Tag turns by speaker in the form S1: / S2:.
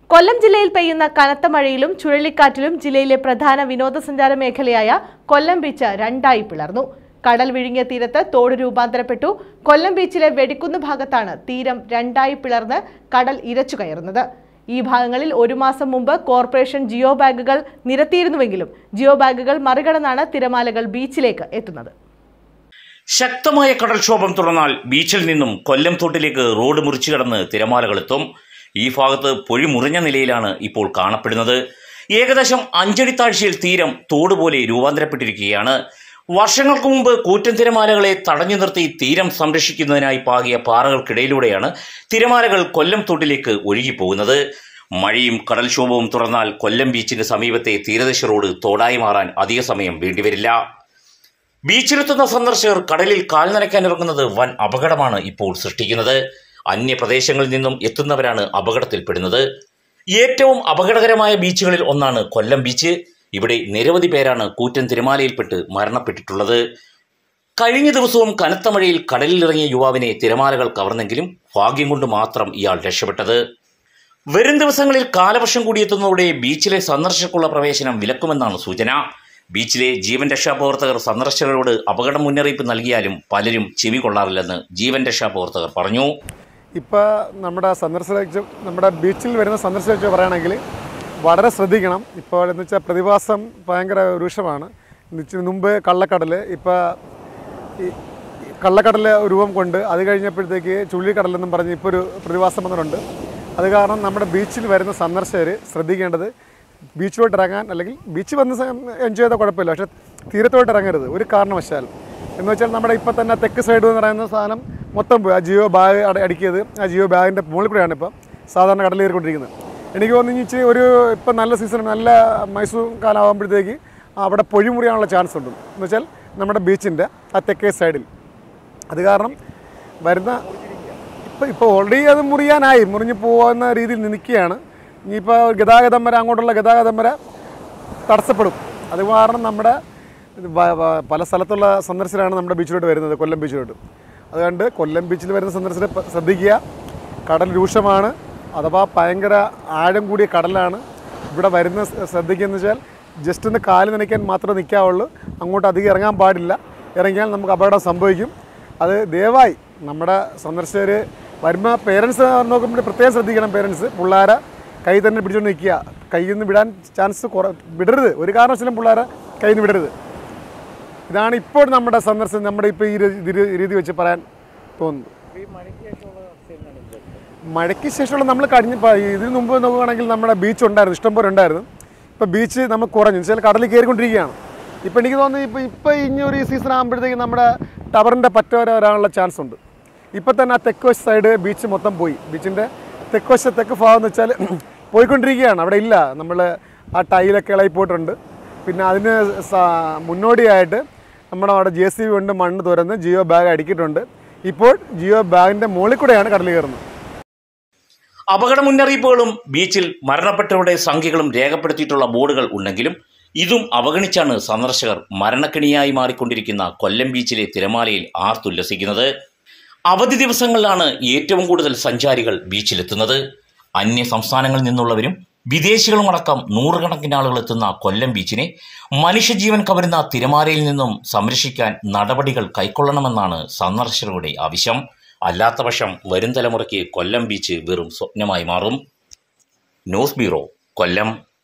S1: കൊല്ലം ജില്ലയിൽ പെയ്യുന്ന കനത്ത മഴയിലും ചുഴലിക്കാറ്റിലും ജില്ലയിലെ പ്രധാന വിനോദസഞ്ചാര മേഖലയായ കൊല്ലം ബീച്ച് രണ്ടായി പിളർന്നു. കടൽ വിഴുങ്ങിയ തീരത്ത് തോട് രൂപാന്തരപ്പെട്ടു. കൊല്ലം ബീച്ചിലെ വെടിക്കുന്ന് ഭാഗത്താണ് തീരം രണ്ടായി പിളർന്ന് കടൽ ഇരച്ചു കയറുന്നത്. ഈ ഭാഗങ്ങളിൽ ഒരു മാസം മുമ്പ് കോർപ്പറേഷൻ ജിയോ ബാഗുകൾ നിരത്തിയിരുന്നുവെങ്കിലും ജിയോ ബാഗുകൾ മറികടന്നാണ് തിരമാലകൾ ബീച്ചിലേക്ക് എത്തുന്നത്.
S2: ശക്തമായ കടൽക്ഷോഭം തുടർന്നാൽ ബീച്ചിൽ നിന്നും കൊല്ലം തോട്ടിലേക്ക് റോഡ് മുറിച്ചു കടന്ന് തിരമാലകൾ എത്തും. ഈ ഭാഗത്ത് പൊഴി മുറിഞ്ഞ നിലയിലാണ് ഇപ്പോൾ കാണപ്പെടുന്നത്. ഏകദേശം 5 അടി താഴ്ചയിൽ തീരം തോടുപോലെ രൂപാന്തരപ്പെട്ടിരിക്കുകയാണ്. വർഷങ്ങൾക്ക് മുമ്പ് കൂറ്റൻ തിരമാലകളെ തടഞ്ഞു നിർത്തി തീരം സംരക്ഷിക്കുന്നതിനായി പാകിയ പാറകൾക്കിടയിലൂടെയാണ് തിരമാലകൾ കൊല്ലം തോട്ടിലേക്ക് ഒഴുകിപ്പോകുന്നത്. മഴയും കടൽക്ഷോഭവും തുടർന്നാൽ കൊല്ലം ബീച്ചിന് സമീപത്തെ തീരദേശ റോഡ് തോടായി മാറാൻ അധിക സമയം വേണ്ടിവരില്ല. ബീച്ചിലെത്തുന്ന സന്ദർശകർ കടലിൽ കാൽ നനയ്ക്കാനിറങ്ങുന്നത് വൻ അപകടമാണ് ഇപ്പോൾ സൃഷ്ടിക്കുന്നത്. അന്യപ്രദേശങ്ങളിൽ നിന്നും എത്തുന്നവരാണ് അപകടത്തിൽപ്പെടുന്നത്. ഏറ്റവും അപകടകരമായ ബീച്ചുകളിൽ ഒന്നാണ് കൊല്ലം ബീച്ച്. ഇവിടെ നിരവധി പേരാണ് കൂറ്റൻ തിരമാലയിൽപ്പെട്ട് മരണപ്പെട്ടിട്ടുള്ളത്. കഴിഞ്ഞ ദിവസവും കനത്ത മഴയിൽ കടലിലിറങ്ങിയ യുവാവിനെ തിരമാലകൾ കവർന്നെങ്കിലും ഭാഗ്യം കൊണ്ട് മാത്രം ഇയാൾ രക്ഷപ്പെട്ടത്. വരും ദിവസങ്ങളിൽ കാലവർഷം കൂടിയെത്തുന്നതോടെ ബീച്ചിലെ സന്ദർശകർക്കുള്ള പ്രവേശനം വിലക്കുമെന്നാണ് സൂചന. ബീച്ചിലെ ജീവൻ രക്ഷാപ്രവർത്തകർ സന്ദർശകരോട് അപകട മുന്നറിയിപ്പ് നൽകിയാലും പലരും ചെവി കൊള്ളാറില്ലെന്ന് ജീവൻ രക്ഷാപ്രവർത്തകർ പറഞ്ഞു.
S3: ഇപ്പോൾ നമ്മുടെ ബീച്ചിൽ വരുന്ന സന്ദർശകർ പറയുകയാണെങ്കിൽ വളരെ ശ്രദ്ധിക്കണം. ഇപ്പോൾ എന്ന് വെച്ചാൽ പ്രതിഭാസം ഭയങ്കര രൂക്ഷമാണ്. മുമ്പ് കള്ളക്കടൽ, ഇപ്പോൾ ഈ കള്ളക്കടൽ രൂപം കൊണ്ട് അത് കഴിഞ്ഞപ്പോഴത്തേക്ക് ചുഴലിക്കടലെന്നും പറഞ്ഞ് ഇപ്പോൾ ഒരു പ്രതിഭാസം വന്നിട്ടുണ്ട്. അത് കാരണം നമ്മുടെ ബീച്ചിൽ വരുന്ന സന്ദർശകർ ശ്രദ്ധിക്കേണ്ടത് ബീച്ചിലോട്ട് ഇറങ്ങാൻ, അല്ലെങ്കിൽ ബീച്ച് വന്ന് എൻജോയ് ചെയ്താൽ കുഴപ്പമില്ല, പക്ഷേ തീരത്തോട്ട് ഇറങ്ങരുത് ഒരു കാരണവശാലും. എന്ന് വെച്ചാൽ നമ്മുടെ ഇപ്പോൾ തന്നെ തെക്ക് സൈഡ് എന്ന് പറയുന്ന സാധനം മൊത്തം പോയി. ആ ജിയോ ബാഗ് അടിക്കിയത് ആ ജിയോ ബാഗിൻ്റെ മുകളിൽ കൂടെയാണ് ഇപ്പോൾ സാധാരണ കടൽ കയറിക്കൊണ്ടിരിക്കുന്നത്. എനിക്ക് തോന്നുന്നു ഒരു ഇപ്പം നല്ല സീസൺ, നല്ല മൈസൂർ കാലമാകുമ്പോഴത്തേക്ക് അവിടെ പൊഴി മുറിയാനുള്ള ചാൻസ് ഉണ്ട്. എന്ന് വെച്ചാൽ നമ്മുടെ ബീച്ചിൻ്റെ ആ തെക്കേ സൈഡിൽ. അത് കാരണം വരുന്ന ഇപ്പോൾ ഓൾറെഡി അത് മുറിഞ്ഞു പോകുന്ന രീതിയിൽ നിൽക്കുകയാണ്. ഇനിയിപ്പോൾ ഗതാഗതം വരെ, അങ്ങോട്ടുള്ള ഗതാഗതം വരെ തടസ്സപ്പെടും. അത് കാരണം നമ്മുടെ പല സ്ഥലത്തുള്ള സന്ദർശകരാണ് നമ്മുടെ ബീച്ചിലോട്ട് വരുന്നത്, കൊല്ലം ബീച്ചിലോട്ട്. അതുകൊണ്ട് കൊല്ലം ബീച്ചിൽ വരുന്ന സന്ദർശകരെ ശ്രദ്ധിക്കുക. കടൽ രൂക്ഷമാണ്, അഥവാ ഭയങ്കര ആഴം കൂടിയ കടലാണ്. ഇവിടെ വരുന്ന ശ്രദ്ധിക്കുകയെന്ന് വെച്ചാൽ ജസ്റ്റ് ഒന്ന് കാല് നനയ്ക്കാൻ മാത്രമേ നിൽക്കാവുള്ളൂ. അങ്ങോട്ട് അധികം ഇറങ്ങാൻ പാടില്ല. ഇറങ്ങിയാൽ നമുക്ക് അപകടം സംഭവിക്കും. അത് ദയവായി നമ്മുടെ സന്ദർശകർ വരുമ്പോൾ പേരൻസ് നോക്കുമ്പോൾ പ്രത്യേകം ശ്രദ്ധിക്കണം. പേരൻസ് പിള്ളേരെ കൈ തന്നെ പിടിച്ചുകൊണ്ട് നിൽക്കുക. കയ്യിൽ നിന്ന് വിടാൻ ചാൻസ് വിടരുത്. ഒരു കാരണവശാലും പിള്ളേരെ കയ്യിൽ നിന്ന് വിടരുത്. ഇതാണ് ഇപ്പോൾ നമ്മുടെ സന്ദർശനം, നമ്മുടെ ഇപ്പോൾ ഈ രീതി വെച്ച് പറയാൻ തോന്നുന്നു. മഴയ്ക്ക് ശേഷമുള്ള നമ്മൾ ഇതിന് മുമ്പ് നോക്കുകയാണെങ്കിൽ നമ്മുടെ ബീച്ച് ഉണ്ടായിരുന്നു, ഇഷ്ടംപോലെ ഉണ്ടായിരുന്നു. ഇപ്പോൾ ബീച്ച് നമ്മൾ കുറഞ്ഞു, വെച്ചാൽ കടലിൽ കയറിക്കൊണ്ടിരിക്കുകയാണ്. ഇപ്പോൾ എനിക്ക് തോന്നുന്നു ഇപ്പോൾ ഇനി ഒരു സീസൺ ആകുമ്പോഴത്തേക്കും നമ്മുടെ ടവറിൻ്റെ പറ്റ വരാനുള്ള ചാൻസ് ഉണ്ട്. ഇപ്പോൾ തന്നെ ആ തെക്ക് വശ സൈഡ് ബീച്ച് മൊത്തം പോയി. ബീച്ചിൻ്റെ തെക്ക് ഭാഗം എന്ന് വെച്ചാൽ പോയിക്കൊണ്ടിരിക്കുകയാണ്. അവിടെ ഇല്ല, നമ്മൾ ആ ടൈലൊക്കെ ഇളകി പോയിട്ടുണ്ട്. പിന്നെ അതിന് മുന്നോടിയായിട്ട് നമ്മുടെ അവിടെ JCB കൊണ്ട് മണ്ണ് തുറന്ന് ജിയോ ബാഗ് അടുക്കിയിട്ടുണ്ട്. ഇപ്പോൾ ജിയോ ബാഗിൻ്റെ മുകളിൽ കൂടെയാണ് കടൽ കയറുന്നത്.
S2: അപകട മുന്നറിയിപ്പുകളും ബീച്ചിൽ മരണപ്പെട്ടവരുടെ സംഖ്യകളും രേഖപ്പെടുത്തിയിട്ടുള്ള ബോർഡുകൾ ഉണ്ടെങ്കിലും ഇതും അവഗണിച്ചാണ് സന്ദർശകർ മരണക്കെണിയായി മാറിക്കൊണ്ടിരിക്കുന്ന കൊല്ലം ബീച്ചിലെ തിരമാലയിൽ ആർത്തുല്ലസിക്കുന്നത്. അവധി ദിവസങ്ങളിലാണ് ഏറ്റവും കൂടുതൽ സഞ്ചാരികൾ ബീച്ചിലെത്തുന്നത്. അന്യ സംസ്ഥാനങ്ങളിൽ നിന്നുള്ളവരും വിദേശികളുമടക്കം നൂറുകണക്കിന് ആളുകൾ എത്തുന്ന കൊല്ലം ബീച്ചിനെ മനുഷ്യജീവൻ കവരുന്ന തിരമാലയിൽ നിന്നും സംരക്ഷിക്കാൻ നടപടികൾ കൈക്കൊള്ളണമെന്നാണ് സന്ദർശകരുടെ ആവശ്യം. അല്ലാത്തപക്ഷം വരും തലമുറയ്ക്ക് കൊല്ലം ബീച്ച് വെറും സ്വപ്നമായി മാറും. ന്യൂസ് ബ്യൂറോ, കൊല്ലം.